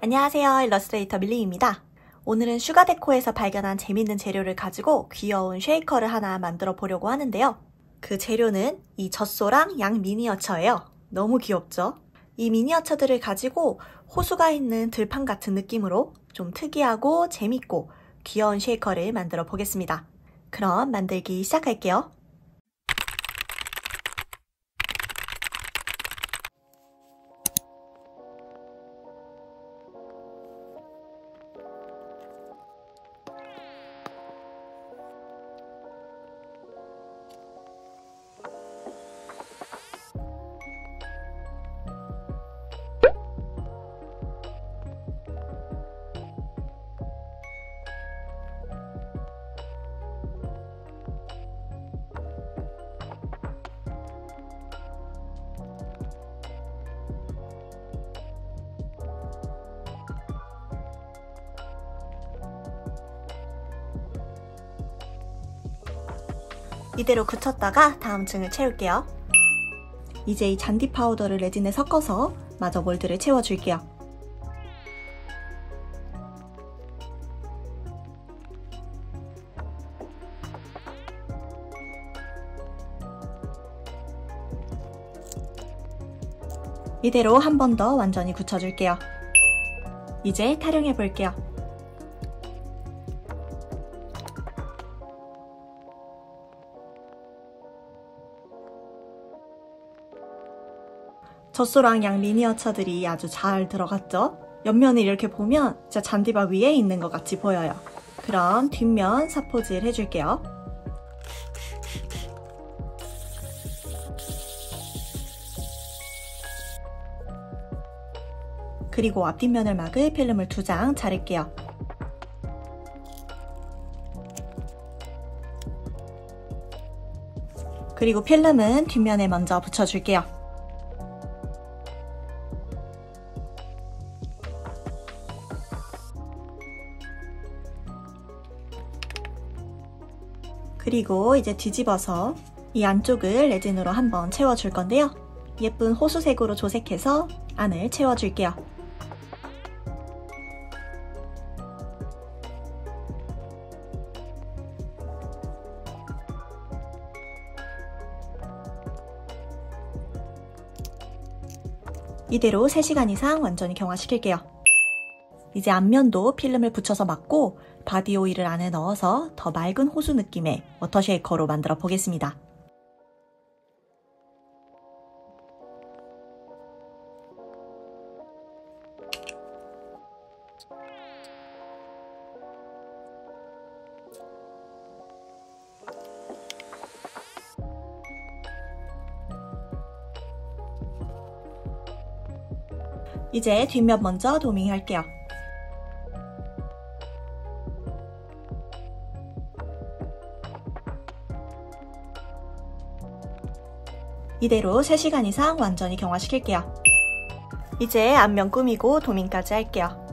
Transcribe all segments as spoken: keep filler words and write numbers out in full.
안녕하세요, 일러스트레이터 밀림입니다. 오늘은 슈가데코에서 발견한 재밌는 재료를 가지고 귀여운 쉐이커를 하나 만들어 보려고 하는데요. 그 재료는 이 젖소랑 양 미니어처예요. 너무 귀엽죠? 이 미니어처들을 가지고 호수가 있는 들판 같은 느낌으로 좀 특이하고 재밌고 귀여운 쉐이커를 만들어 보겠습니다. 그럼 만들기 시작할게요. 이대로 굳혔다가 다음 층을 채울게요. 이제 이 잔디 파우더를 레진에 섞어서 마저 몰드를 채워줄게요. 이대로 한 번 더 완전히 굳혀줄게요. 이제 타령해 볼게요. 젖소랑 양 미니어처들이 아주 잘 들어갔죠? 옆면을 이렇게 보면 진짜 잔디밭 위에 있는 것 같이 보여요. 그럼 뒷면 사포질 해줄게요. 그리고 앞뒷면을 막을 필름을 두 장 자를게요. 그리고 필름은 뒷면에 먼저 붙여줄게요. 그리고 이제 뒤집어서 이 안쪽을 레진으로 한번 채워줄 건데요. 예쁜 호수색으로 조색해서 안을 채워줄게요. 이대로 세 시간 이상 완전히 경화시킬게요. 이제 앞면도 필름을 붙여서 막고 바디 오일을 안에 넣어서 더 맑은 호수 느낌의 워터 쉐이커로 만들어 보겠습니다. 이제 뒷면 먼저 도밍 할게요. 이대로 세 시간 이상 완전히 경화시킬게요. 이제 앞면 꾸미고 도밍까지 할게요.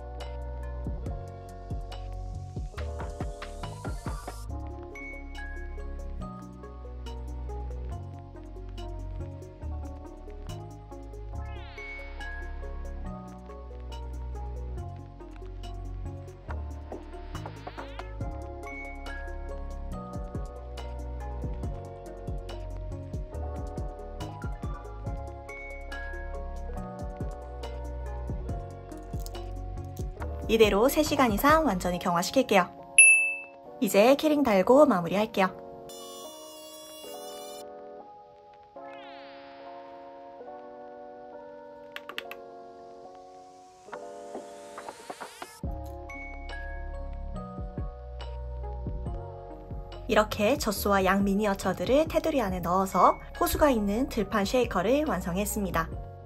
이대로 세 시간 이상 완전히 경화시킬게요. 이제 키링 달고 마무리할게요. 이렇게 젖소와 양 미니어처들을 테두리 안에 넣어서 호수가 있는 들판 쉐이커를 완성했습니다.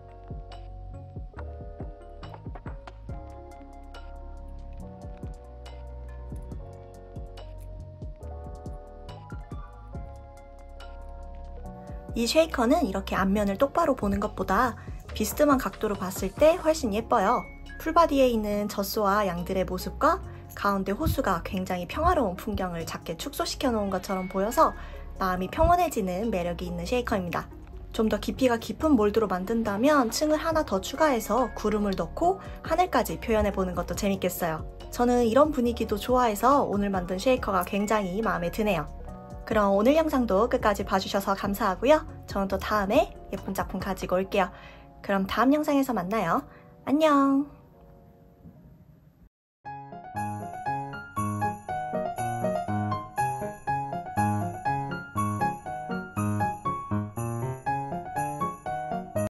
이 쉐이커는 이렇게 앞면을 똑바로 보는 것보다 비스듬한 각도로 봤을 때 훨씬 예뻐요. 풀바디에 있는 젖소와 양들의 모습과 가운데 호수가 굉장히 평화로운 풍경을 작게 축소시켜 놓은 것처럼 보여서 마음이 평온해지는 매력이 있는 쉐이커입니다. 좀 더 깊이가 깊은 몰드로 만든다면 층을 하나 더 추가해서 구름을 넣고 하늘까지 표현해보는 것도 재밌겠어요. 저는 이런 분위기도 좋아해서 오늘 만든 쉐이커가 굉장히 마음에 드네요. 그럼 오늘 영상도 끝까지 봐주셔서 감사하고요. 저는 또 다음에 예쁜 작품 가지고 올게요. 그럼 다음 영상에서 만나요. 안녕!